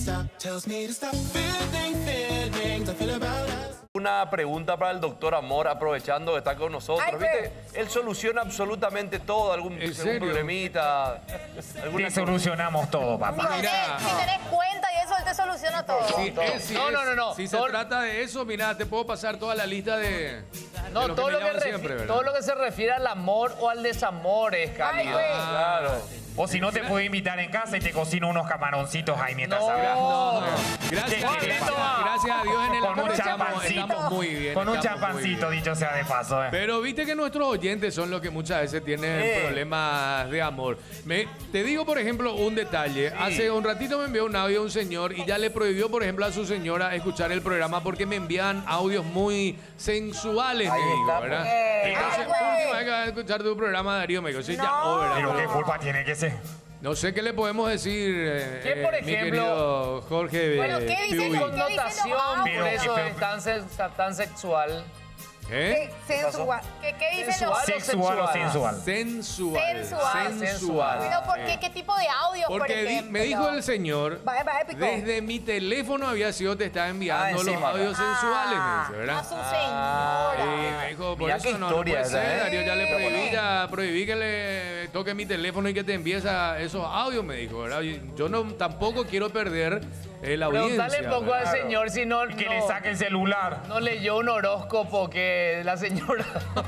Una pregunta para el doctor Amor, aprovechando que está con nosotros. Ay, ¿Viste? Él soluciona absolutamente todo, algún problemita. Te solucionamos todo, papá. Mira. Si tenés cuenta y eso, él te soluciona todo. No. Si se trata de eso, mira, te puedo pasar toda la lista de. No, de todo lo, todo lo que se refiere al amor o al desamor es cálido. Claro. O si no, te puedo invitar en casa y te cocino unos camaroncitos ahí mientras hablas. Gracias a Dios en el amor estamos muy bien. Con un champancito, dicho sea de paso. Pero viste que nuestros oyentes son los que muchas veces tienen problemas de amor. Te digo, por ejemplo, un detalle. Hace un ratito me envió un audio un señor y ya le prohibió, por ejemplo, a su señora escuchar el programa porque me envían audios muy sensuales, me digo, ¿verdad? Entonces, última vez que vas a escuchar tu programa, Darío, me dijo, sí, ya, Pero qué culpa tiene que ser. No sé qué le podemos decir, ¿Qué, por ejemplo? mi querido Jorge. Bueno, ¿qué dice ¿Qué connotación por eso pero- es tan sexual? Sensual. ¿Qué dice los ¿Sexual o sensual? Sensual. ¿Pero por qué? ¿Qué tipo de audios, por Porque ejemplo? me dijo el señor, Va épico. desde mi teléfono había sido, te estaba enviando los audios sensuales, me dice, ¿verdad? A su señora. Y me dijo, por Mirá eso qué no historia puede esa, ser, Darío, ya prohibí que le toque mi teléfono y que te envíe esos audios, me dijo, ¿verdad? Yo tampoco quiero perder la audiencia. Preguntale un poco al señor si no... Que le saque el celular. No leyó un horóscopo que la señora...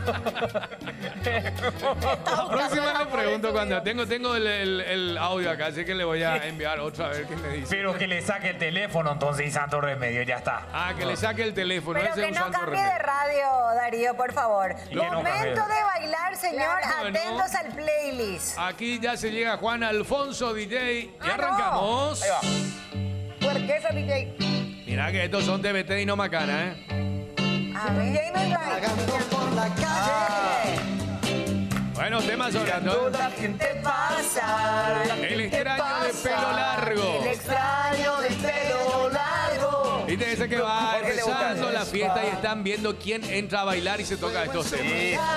La próxima le pregunto cuando tengo el audio acá, así que le voy a enviar otra vez que me dice. Pero que le saque el teléfono entonces y santo remedio, ya está. Ah, que le saque el teléfono. Pero ese que es un no santo cambie de remedio. radio, Darío, por favor. Y que no Momento cambie. de bailar, señor. Claro, Atentos al playlist. Aquí ya se llega Juan Alfonso DJ y Ah, arrancamos. Ahí va. ¿Por qué eso, DJ? Mira que estos son TBT y no macana, ¿eh? A ver. DJ no es por la calle. Bueno, temas sonando. La gente pasa. El extraño de pelo largo. El extraño de pelo largo. Viste ese que va Jorge le gusta empezando eso. la fiesta y están viendo quién entra a bailar y se toca estos temas.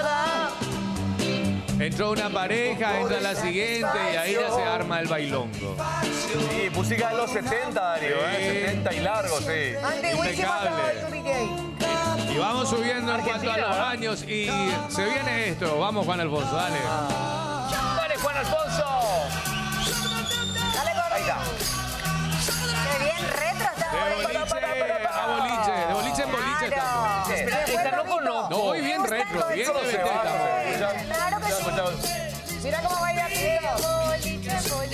Entró una pareja, entra la siguiente y ahí ya se arma el bailongo. Sí, música de los 70, Darío, Sí. 70 y largo, sí. Antiguísimo todo Impecable. tu DJ. Y vamos subiendo en cuanto a los años y se viene esto. Vamos, Juan Alfonso, dale. ¡Dale, Juan Alfonso! Dale, gordo. Ahí está. Qué bien retro está. De boliche a boliche, de boliche en boliche estamos. Claro. Espera, esta no conozco. No, hoy bien retro, bien Eso no se TBT va, estamos. Claro que sí. Mira cómo baila Tito.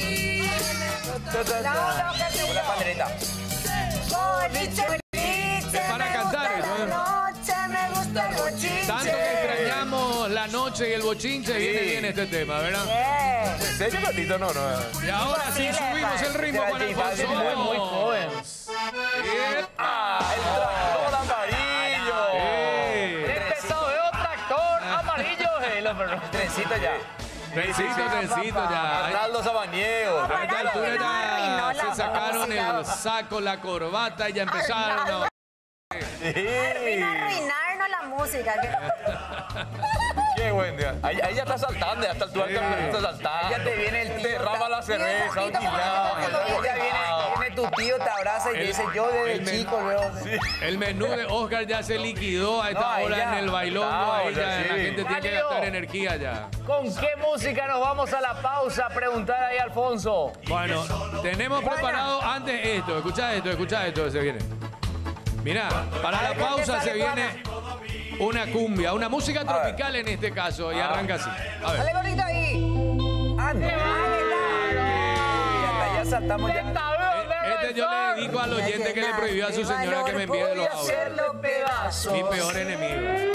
Una pandereta. Boliche, boliche. Es para cantar eso, ¿eh? Noche me gusta el bochinche. Tanto que extrañamos la noche y el bochinche, viene Sí. bien este tema, ¿verdad? Bien. ¿En serio, Gatito? No. Y ahora sí subimos el ritmo, Juan Alfonso. Muy joven. ¡Ah! El tractor amarillo. Empezó, veo tractor amarillo. Trencito ya. Trencito ya. Arnaldo Sabaniego. A esta altura Arruinó ya la se sacaron música. el saco, la corbata y ya empezaron a... Vino a arruinarnos la música. Qué buen día. Ahí ya está saltando, ya está el tuerca, está saltando. Ya te viene el tío. Te derrama la cerveza, un Ya viene tu tío, te abraza y te dice, yo desde chico veo. El menú de Oscar ya se liquidó a esta No, ahí hora ya. en el bailongo. Ahí ya sí. la gente tiene que Darío. gastar energía ya. ¿Con qué música nos vamos a la pausa? Preguntar ahí, Alfonso. Bueno, tenemos preparado antes esto. Escuchá esto, se viene. Mirá, para la pausa se viene una cumbia, una música tropical en este caso, y arranca así. A ver. Dale, gordito ahí. Ah, no. Ya saltamos ya. Este yo le dedico al oyente que le prohibió a su señora que me envíe los audios. Hacerlo pedazos. Mi peor enemigo.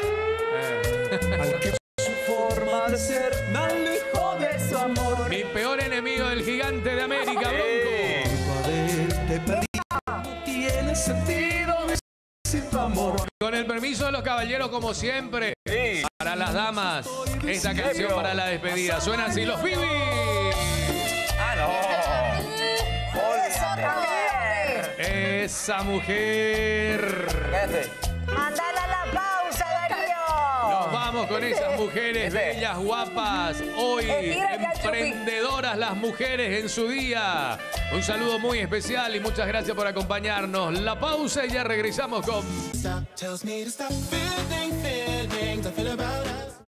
Forma de ser me alejó de su amor. Mi peor enemigo, el gigante de América, Bronco. No tiene sentido sin tu amor. Con el permiso de los caballeros, como siempre, Sí. para las damas, esta canción para la despedida. Suena así, los Phoebe. Ah, no. Esa mujer. Cállate. Mándala a la pausa, Darío. Nos vamos. Vamos con esas mujeres bellas, guapas, hoy emprendedoras las mujeres en su día. Un saludo muy especial y muchas gracias por acompañarnos. La pausa y ya regresamos con...